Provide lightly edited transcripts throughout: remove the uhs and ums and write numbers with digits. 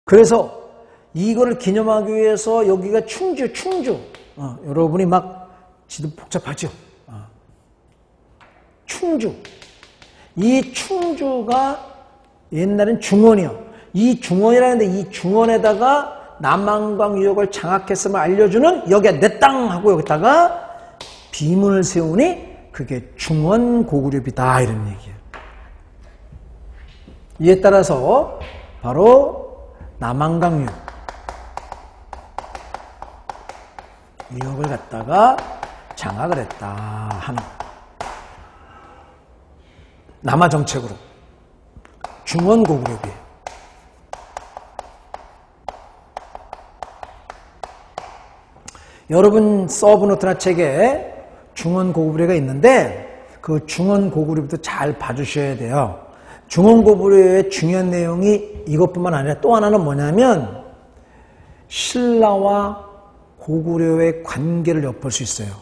그래서 이거를 기념하기 위해서 여기가 충주. 여러분이 막 지도 복잡하죠. 충주. 이 충주가 옛날엔 중원이요. 이 중원이라는데 이 중원에다가 남한강 유역을 장악했음을 알려주는 여기가 내 땅 하고 여기다가 비문을 세우니 그게 중원 고구려비다 이런 얘기예요. 이에 따라서 바로 남한강 유역을 갖다가 장악을 했다 하는 남하 정책으로 중원 고구려비예요. 여러분 서브노트나 책에 중원 고구려가 있는데 그 중원 고구려부터 잘 봐주셔야 돼요. 중원 고구려의 중요한 내용이 이것뿐만 아니라 또 하나는 뭐냐면 신라와 고구려의 관계를 엿볼 수 있어요.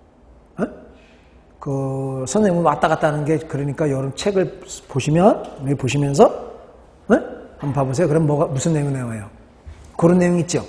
그 선생님은 왔다 갔다 하는 게 그러니까 여러분 책을 보시면 보시면서 한번 봐보세요. 그럼 무슨 내용이 나와요? 그런 내용 있죠.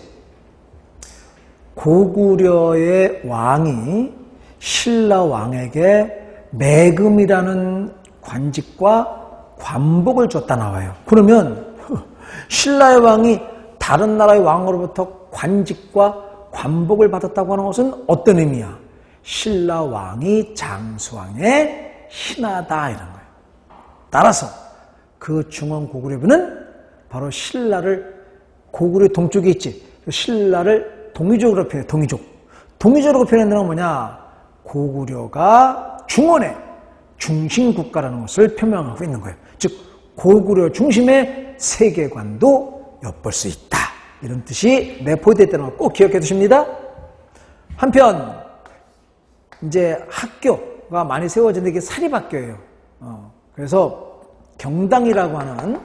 고구려의 왕이 신라 왕에게 매금이라는 관직과 관복을 줬다 나와요. 그러면 신라의 왕이 다른 나라의 왕으로부터 관직과 관복을 받았다고 하는 것은 어떤 의미야? 신라 왕이 장수왕의 신하다 이런 거예요. 따라서 그 중원 고구려부는 바로 신라를 고구려 동쪽에 있지. 신라를 동이족으로 표현해. 동이족으로 표현한다는 건 뭐냐? 고구려가 중원의 중심국가라는 것을 표명하고 있는 거예요. 즉 고구려 중심의 세계관도 엿볼 수 있다. 이런 뜻이 내포되어 있다는 걸 꼭 기억해 두십니다. 한편 이제 학교가 많이 세워지는데 이게 사립학교예요. 그래서 경당이라고 하는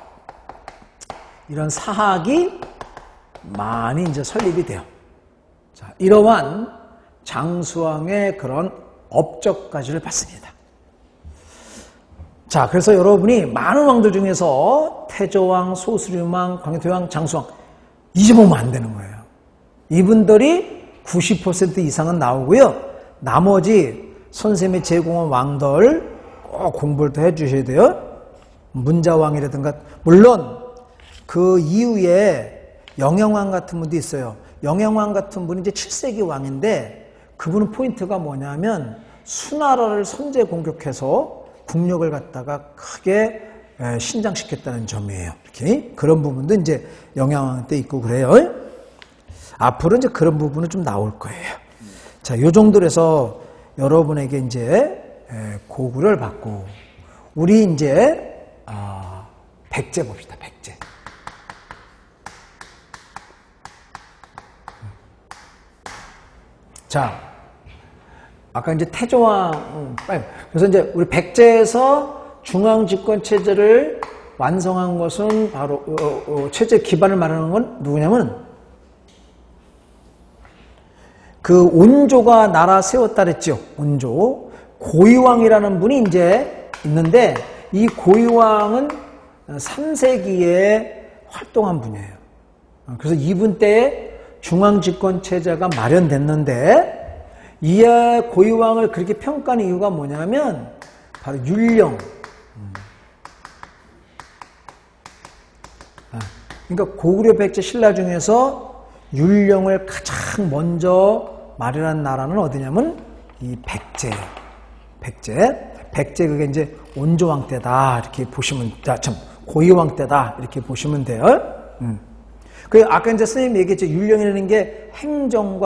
이런 사학이 많이 이제 설립이 돼요. 자, 이러한 장수왕의 그런 업적까지를 봤습니다. 자, 그래서 여러분이 많은 왕들 중에서 태조왕, 소수림왕, 광개토왕, 장수왕 잊어보면 안 되는 거예요. 이분들이 90% 이상은 나오고요. 나머지 선생님이 제공한 왕들 꼭 공부를 더 해주셔야 돼요. 문자왕이라든가 물론 그 이후에 영영왕 같은 분도 있어요. 영영왕 같은 분이 이제 7세기 왕인데 그분은 포인트가 뭐냐면 수나라를 선제 공격해서 국력을 갖다가 크게 신장시켰다는 점이에요. 이렇게 그런 부분도 이제 영영왕 때 있고 그래요. 앞으로 이제 그런 부분은 좀 나올 거예요. 자, 요 정도로 해서 여러분에게 이제 고구려를 받고 우리 이제 백제 봅시다. 백제. 자, 아까 이제 태조왕, 그래서 이제 우리 백제에서 중앙집권 체제를 완성한 것은 바로 체제 기반을 말하는 건 누구냐면 그 온조가 나라 세웠다 그랬죠. 온조. 고이왕이라는 분이 이제 있는데 이 고이왕은 3세기에 활동한 분이에요. 그래서 이분 때에 중앙집권 체제가 마련됐는데 이 고이왕을 그렇게 평가하는 이유가 뭐냐면 바로 율령. 그러니까 고구려 백제 신라 중에서 율령을 가장 먼저 마련한 나라는 어디냐면 이 백제예요. 백제 그게 이제 온조왕 때다 이렇게 보시면 고이왕 때다 이렇게 보시면 돼요. 그 아까 이제 선생님이 얘기했죠. 율령이라는 게 행정과